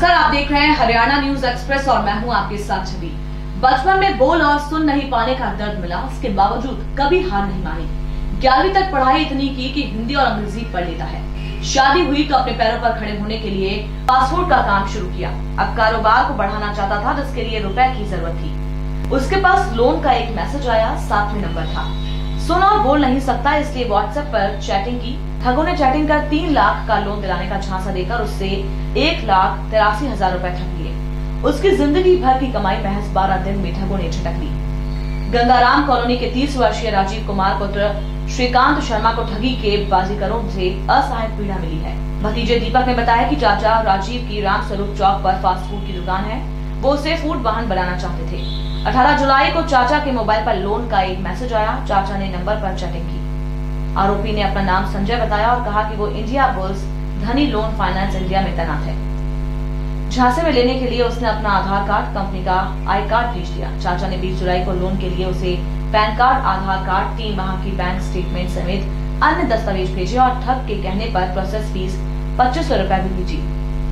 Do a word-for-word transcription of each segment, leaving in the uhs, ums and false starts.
नमस्कार, आप देख रहे हैं हरियाणा न्यूज एक्सप्रेस और मैं हूं आपके साथ छवि। बचपन में बोल और सुन नहीं पाने का दर्द मिला, इसके बावजूद कभी हार नहीं मानी। ग्यारहवीं तक पढ़ाई इतनी की कि हिंदी और अंग्रेजी पढ़ लेता है। शादी हुई तो अपने पैरों पर खड़े होने के लिए पासपोर्ट का काम शुरू किया। अब कारोबार को बढ़ाना चाहता था, जिसके लिए रुपए की जरूरत थी। उसके पास लोन का एक मैसेज आया, सातवें नंबर था। सुन और बोल नहीं सकता, इसलिए व्हाट्सएप पर चैटिंग की। ठगों ने चैटिंग कर तीन लाख का लोन दिलाने का झांसा देकर उससे एक लाख तिरासी हजार रूपए ठग लिए। उसकी जिंदगी भर की कमाई महज बारह दिन में ठगों ने झटक ली। गंगाराम कॉलोनी के तीस वर्षीय राजीव कुमार पुत्र श्रीकांत शर्मा को ठगी के बाजीगरों से असहाय पीड़ा मिली है। भतीजे दीपक ने बताया कि चाचा राजीव की राम स्वरूप चौक पर फास्ट फूड की दुकान है, वो उसे फूड वाहन बनाना चाहते थे। अठारह जुलाई को चाचा के मोबाइल पर लोन का एक मैसेज आया। चाचा ने नंबर पर चैटिंग की। आरोपी ने अपना नाम संजय बताया और कहा कि वो Indiabulls Dhani loan finance India में तैनात है। झांसे में लेने के लिए उसने अपना आधार कार्ड, कंपनी का आई कार्ड भेज दिया। चाचा ने बीस जुलाई को लोन के लिए उसे पैन कार्ड, आधार कार्ड, तीन माह की बैंक स्टेटमेंट समेत अन्य दस्तावेज भेजे और ठग के कहने पर प्रोसेस फीस पच्चीस सौ रूपए भी भेजी।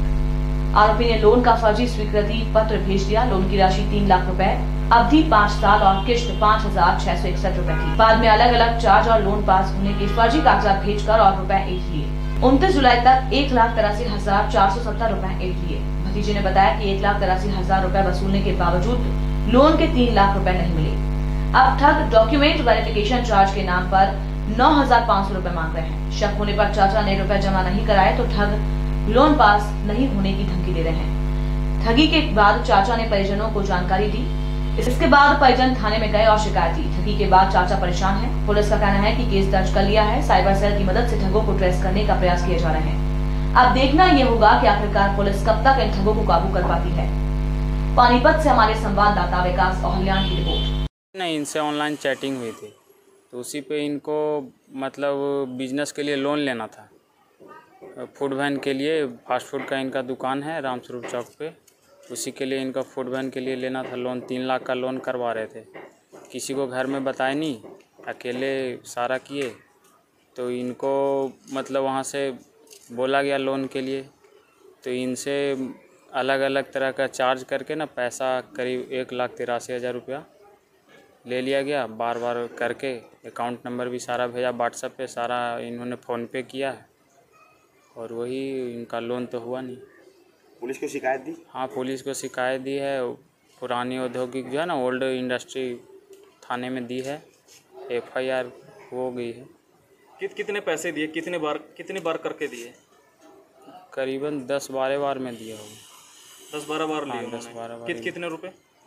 आरोपी ने लोन का फर्जी स्वीकृति पत्र भेज दिया। लोन की राशि तीन लाख रुपए, अवधि पाँच साल और किश्त पाँच हजार छह सौ इकसठ रूपए थी। बाद में अलग अलग चार्ज और लोन पास होने के फर्जी कागजात भेजकर और रुपए ऐंठ लिए। उनतीस जुलाई तक एक लाख तिरासी हजार चार सौ सत्तर रूपए ऐंठ लिए। भतीजे ने बताया कि एक लाख तिरासी हजार रूपए वसूलने के बावजूद लोन के तीन लाख रूपए नहीं मिले। अब ठग डॉक्यूमेंट वेरिफिकेशन चार्ज के नाम पर नौ हजार पाँच सौ रूपए मांग रहे हैं। शक होने पर चाचा ने रुपए जमा नहीं कराए तो ठग लोन पास नहीं होने की धमकी दे रहे हैं। ठगी के बाद चाचा ने परिजनों को जानकारी दी। इसके बाद परिजन थाने में गए और शिकायत दी। ठगी के बाद चाचा परेशान है। पुलिस का कहना है कि केस दर्ज कर लिया है। साइबर सेल की मदद से ठगों को ट्रेस करने का प्रयास किए जा रहे हैं। अब देखना ये होगा कि आखिरकार पुलिस कब तक इन ठगों को काबू कर पाती है। पानीपत से हमारे संवाददाता विकास ओहलियान की रिपोर्ट। नहीं, इनसे ऑनलाइन चैटिंग हुई थी तो उसी पे इनको मतलब बिजनेस के लिए लोन लेना था। फूड वैन के लिए, फास्ट फूड का इनका दुकान है राम स्वरूप चौक पे, उसी के लिए इनका फूड वैन के लिए लेना था लोन। तीन लाख का लोन करवा रहे थे। किसी को घर में बताए नहीं, अकेले सारा किए। तो इनको मतलब वहाँ से बोला गया लोन के लिए, तो इनसे अलग अलग तरह का चार्ज करके ना पैसा करीब एक लाख तिरासी हज़ार रुपया ले लिया गया। बार बार करके अकाउंट नंबर भी सारा भेजा व्हाट्सएप पे, सारा इन्होंने फ़ोन पे किया है और वही इनका लोन तो हुआ नहीं। पुलिस को शिकायत दी? हाँ, पुलिस को शिकायत दी है। पुरानी औद्योगिक जो है ना, ओल्ड इंडस्ट्री थाने में दी है। एफ आई आर हो गई है। कित कितने पैसे दिए, कितने बार कितने बार करके दिए? करीबन दस बारह बार में दिया होगा। दस बारह बार लिए? हाँ, दस बारह बार। कित कितने रुपए?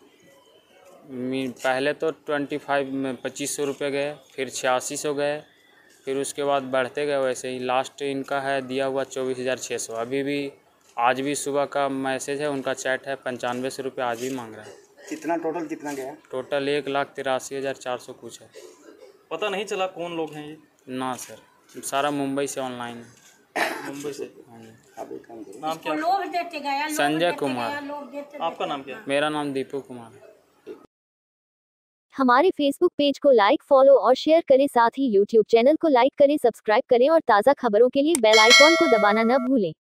पहले तो ट्वेंटी फाइव में पच्चीस सौ रुपये गए, फिर छियासी सौ गए, फिर उसके बाद बढ़ते गए वैसे ही। लास्ट इनका है दिया हुआ चौबीस हज़ार छः सौ। अभी भी आज भी सुबह का मैसेज है, उनका चैट है, पंचानवे सौ रुपये आज भी मांग रहा है। कितना टोटल कितना गया? टोटल एक लाख तिरासी हज़ार चार सौ कुछ है। पता नहीं चला कौन लोग हैं ये? ना सर, सारा मुंबई से ऑनलाइन है। मुंबई से? आप एक काम करो। नाम क्या? लोग देते गया, लोग संजय देते कुमार। गया, लोग देते आपका नाम क्या है? मेरा नाम दीपू कुमार है। हमारे फेसबुक पेज को लाइक, फॉलो और शेयर करें। साथ ही यूट्यूब चैनल को लाइक करें, सब्सक्राइब करें और ताज़ा खबरों के लिए बेल आइकॉन को दबाना न भूलें।